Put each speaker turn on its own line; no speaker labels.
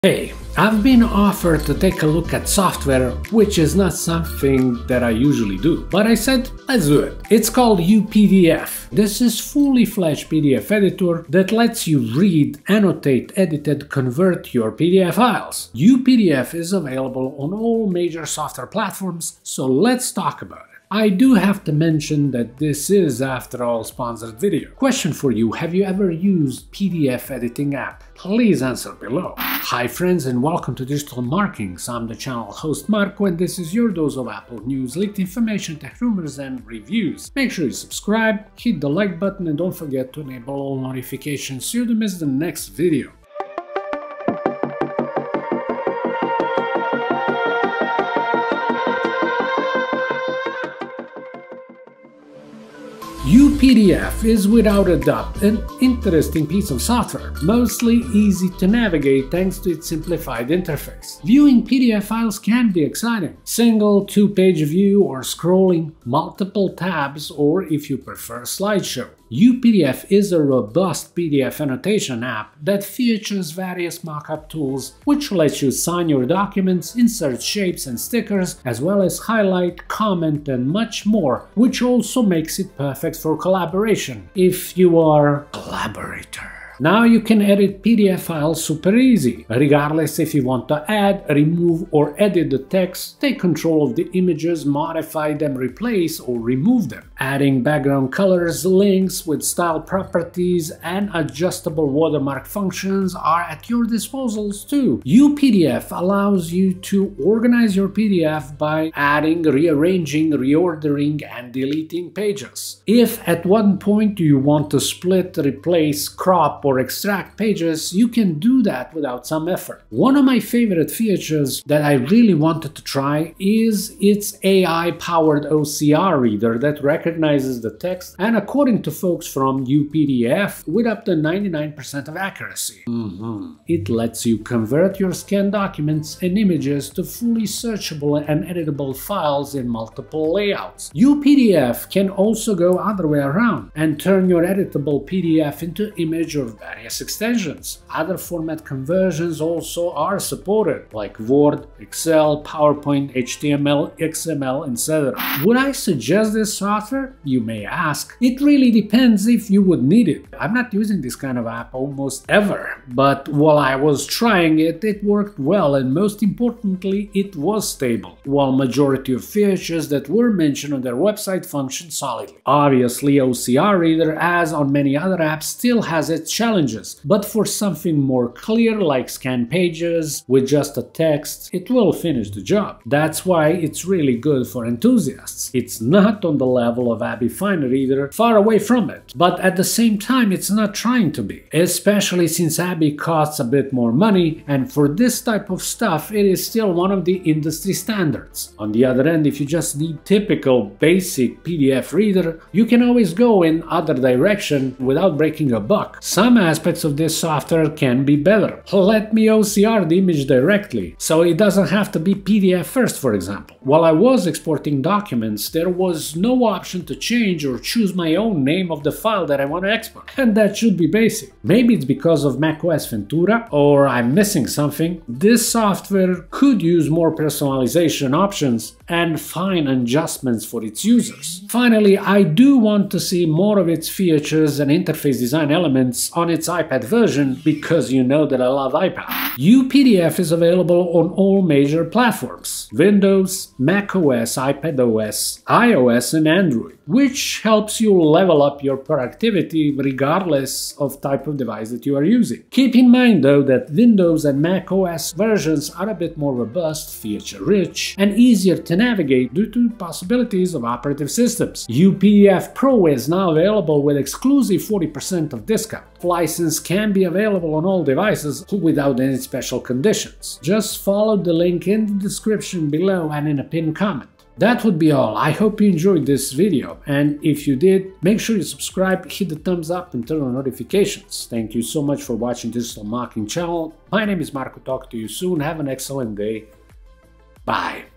Hey, I've been offered to take a look at software, which is not something that I usually do, but I said, let's do it. It's called UPDF. This is fully fledged PDF editor that lets you read, annotate, edit, convert your PDF files. UPDF is available on all major software platforms, so let's talk about it. I do have to mention that this is, after all, sponsored video. Question for you: have you ever used PDF editing app? Please answer below. Hi friends, and welcome to Digital Markings. I'm the channel host Marco, and this is your dose of Apple news, leaked information, tech rumors and reviews. Make sure you subscribe, hit the like button, and don't forget to enable all notifications so you don't miss the next video. UPDF is without a doubt an interesting piece of software, mostly easy to navigate thanks to its simplified interface. Viewing PDF files can be exciting. Single, two-page view or scrolling multiple tabs, or if you prefer, slideshow. UPDF is a robust PDF annotation app that features various mockup tools which lets you sign your documents, insert shapes and stickers, as well as highlight, comment and much more, which also makes it perfect for collaboration if you are a collaborator. Now you can edit PDF files super easy, regardless if you want to add, remove or edit the text, take control of the images, modify them, replace or remove them. Adding background colors, links with style properties and adjustable watermark functions are at your disposals too. UPDF allows you to organize your PDF by adding, rearranging, reordering and deleting pages. If at one point you want to split, replace, crop or extract pages, you can do that without some effort. One of my favorite features that I really wanted to try is its AI-powered OCR reader that recognizes the text, and according to folks from UPDF, with up to 99% of accuracy. It lets you convert your scanned documents and images to fully searchable and editable files in multiple layouts. UPDF can also go other way around and turn your editable PDF into image or various extensions. Other format conversions also are supported, like Word, Excel, PowerPoint, HTML, XML, etc. Would I suggest this software? You may ask. It really depends if you would need it. I'm not using this kind of app almost ever, but while I was trying it, it worked well, and most importantly, it was stable, while majority of features that were mentioned on their website function solidly. Obviously, OCR Reader, as on many other apps, still has its challenges, but for something more clear like scan pages with just a text, it will finish the job. That's why it's really good for enthusiasts. It's not on the level of Abby Fine Reader, far away from it, but at the same time it's not trying to be, especially since Abby costs a bit more money, and for this type of stuff it is still one of the industry standards. On the other end, if you just need typical basic PDF reader, you can always go in other direction without breaking a buck. Some aspects of this software can be better. Let me OCR the image directly, so it doesn't have to be PDF first, for example. While I was exporting documents, there was no option to change or choose my own name of the file that I want to export, and that should be basic. Maybe it's because of macOS Ventura, or I'm missing something. This software could use more personalization options and fine adjustments for its users. Finally, I do want to see more of its features and interface design elements on its iPad version, because you know that I love iPad. UPDF is available on all major platforms: Windows, macOS, iPadOS, iOS and Android, which helps you level up your productivity regardless of type of device that you are using. Keep in mind though that Windows and macOS versions are a bit more robust, feature-rich and easier to navigate due to possibilities of operative systems. UPDF Pro is now available with exclusive 40% of discount. License can be available on all devices without any special conditions. Just follow the link in the description below and in a pinned comment. That would be all. I hope you enjoyed this video, and if you did, make sure you subscribe, hit the thumbs up and turn on notifications. Thank you so much for watching Digital Marking channel. My name is Marco. Talk to you soon. Have an excellent day. Bye.